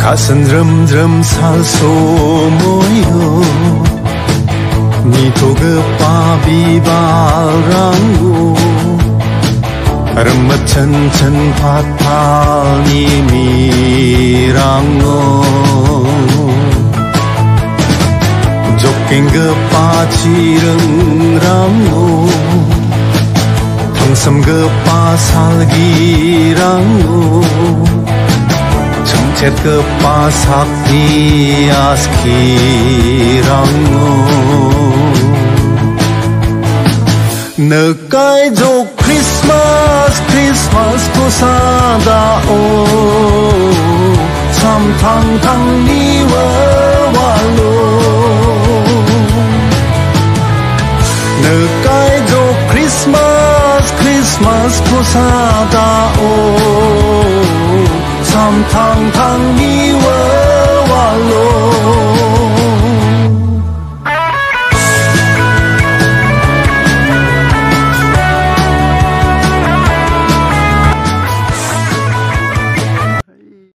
가슴 드럼드럼 살소 모여 니도 그 바비바랑고 름맛 천천 파탈니 미랑노 족긴 그 빠지릉랑노 텅섬 그 빠살기랑노 정체 그 빠삭디아스키랑노 너까이 조 크리스마스 크리스마스 고사다오 참탕탕 니와왈로 너까이 조 크리스마스 크리스마스 고사다오